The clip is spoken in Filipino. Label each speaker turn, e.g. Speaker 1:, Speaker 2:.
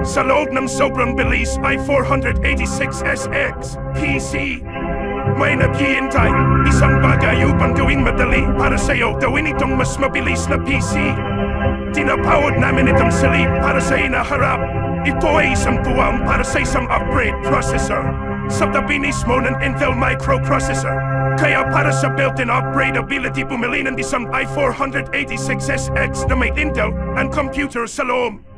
Speaker 1: Sa loob ng sobrang bilis i486SX PC, may naghihintay. Isang bagay upang gawing madali para sa'yo. Gawin itong mas mabilis na PC. Tinapawad namin itong silip para sa inaharap. Ito ay isang tuwang para sa isang upgrade processor sa tabi mismo ng Intel microprocessor. Kaya para sa built-in upgradability, bumili ng isang i486SX na may Intel and computer sa loob.